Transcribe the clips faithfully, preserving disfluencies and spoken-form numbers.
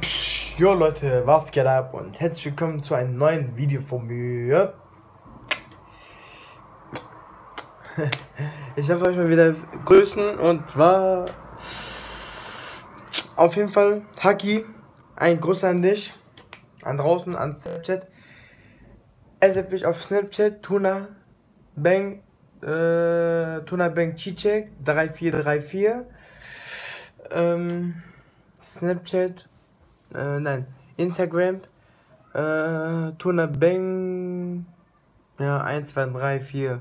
Psch, jo Leute, was geht ab und herzlich willkommen zu einem neuen Video von mir. Ich darf euch mal wieder grüßen und zwar auf jeden Fall Haki, ein Gruß an dich, an draußen, an Snapchat. Addet mich auf Snapchat, Tuna Bang, äh, Tuna Bang Cicek drei vier drei vier. Ähm, Snapchat, äh, nein, Instagram, äh, Tuna Bang, ja, eins zwei drei vier.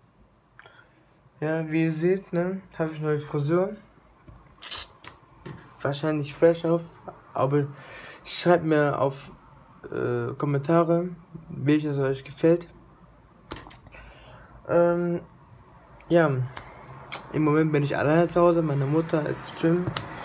Ja, wie ihr seht, ne, habe ich neue Frisur. Wahrscheinlich fresh auf, aber schreibt mir auf äh, Kommentare, welches euch gefällt. Ähm, ja, im Moment bin ich alleine zu Hause, meine Mutter ist schwimmen.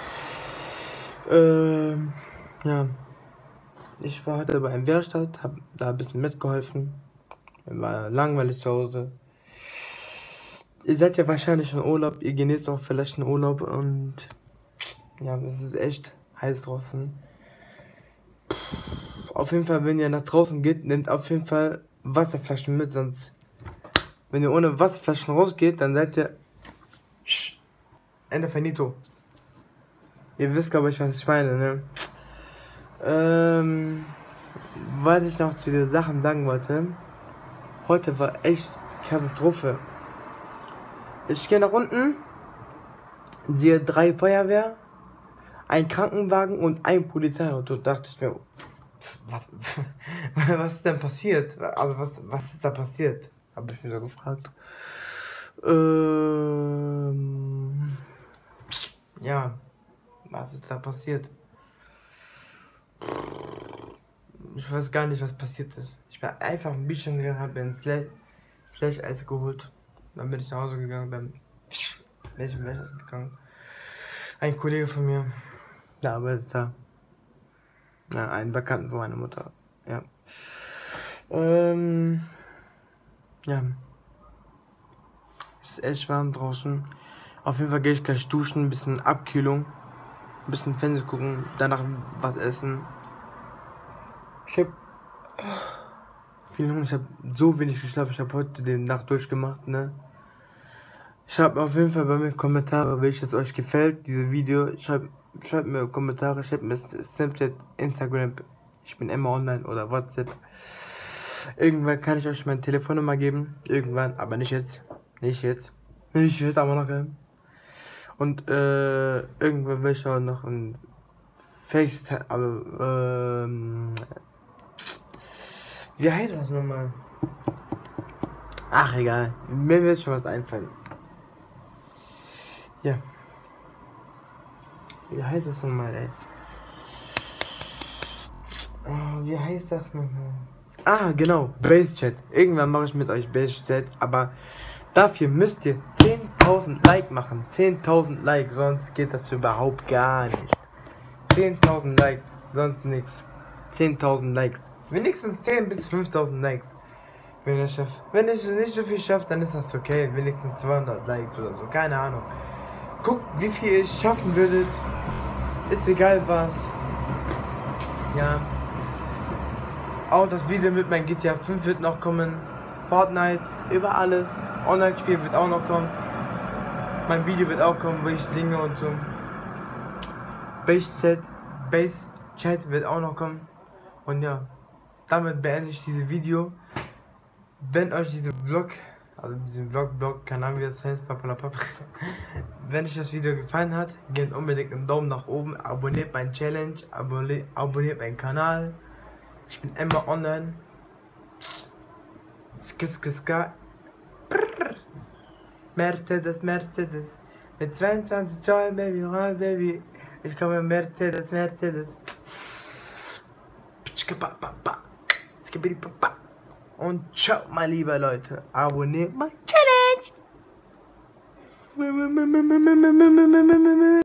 Ähm, ja, ich war heute bei einem Werkstatt, habe da ein bisschen mitgeholfen. War langweilig zu Hause. Ihr seid ja wahrscheinlich in Urlaub, ihr genießt auch vielleicht einen Urlaub und ja, es ist echt heiß draußen. Auf jeden Fall, wenn ihr nach draußen geht, nehmt auf jeden Fall Wasserflaschen mit, sonst, wenn ihr ohne Wasserflaschen rausgeht, dann seid ihr Ende finito. Ihr wisst, glaube ich, was ich meine, ne? Ähm, was ich noch zu den Sachen sagen wollte, heute war echt Katastrophe. Ich gehe nach unten, sehe drei Feuerwehr, ein Krankenwagen und ein Polizeiauto. Dachte ich mir, was, was ist denn passiert? Also was, was ist da passiert? Habe ich mir so gefragt. Ähm, ja, was ist da passiert? Ich weiß gar nicht, was passiert ist. Ich bin einfach ein bisschen gegangen, habe ein Slash, Slash Eis geholt. Dann bin ich nach Hause gegangen, dann bin ich im Eis gegangen. Ein Kollege von mir, der arbeitet da. Ja, einen Bekannten von meiner Mutter. Ja. Ähm, ja. Es ist echt warm draußen. Auf jeden Fall gehe ich gleich duschen, ein bisschen Abkühlung, ein bisschen Fernsehen gucken, danach was essen. Ich hab viel Hunger, ich habe so wenig geschlafen, ich habe heute die Nacht durchgemacht, ne? Schreibt mir auf jeden Fall bei mir Kommentare, welches euch gefällt, dieses Video. Schreibt, schreibt mir Kommentare, schreibt mir Snapchat, Instagram, ich bin immer online oder WhatsApp. Irgendwann kann ich euch meine Telefonnummer geben, irgendwann, aber nicht jetzt, nicht jetzt, nicht jetzt, aber noch kein. Und äh, irgendwann will ich auch noch ein FaceTime, also ähm, wie heißt das nochmal? Ach egal, mir wird schon was einfallen. Ja. Wie heißt das nochmal, ey? Oh, wie heißt das nochmal? Ah, genau, Basechat. Irgendwann mache ich mit euch Basechat, aber dafür müsst ihr zehntausend Like machen. zehntausend Like, sonst geht das überhaupt gar nicht. zehntausend Like, sonst nichts. zehntausend Likes. Wenigstens zehn bis fünftausend Likes. Wenn ich schaffe. Wenn ich nicht so viel schaffe, dann ist das okay. Wenigstens zweihundert Likes oder so, keine Ahnung. Guckt, wie viel ihr schaffen würdet. Ist egal was. Ja. Auch das Video mit meinem G T A fünf wird noch kommen. Fortnite, über alles. Online-Spiel wird auch noch kommen. Mein Video wird auch kommen, wo ich singe und so. Base-Chat, Base-Chat wird auch noch kommen. Und ja, damit beende ich dieses Video. Wenn euch dieser Vlog, also diesen Vlog, Vlog, keine Ahnung wie das heißt, papalapap. Wenn euch das Video gefallen hat, gebt unbedingt einen Daumen nach oben, abonniert meinen Challenge, abonniert, abonniert meinen Kanal. Ich bin immer online. Skiskiska. Mercedes, Mercedes. Mit zweiundzwanzig Zoll, Baby, roll, Baby. Ich komme Mercedes, Mercedes. Und ciao, meine lieben Leute. Abonniert mein Challenge.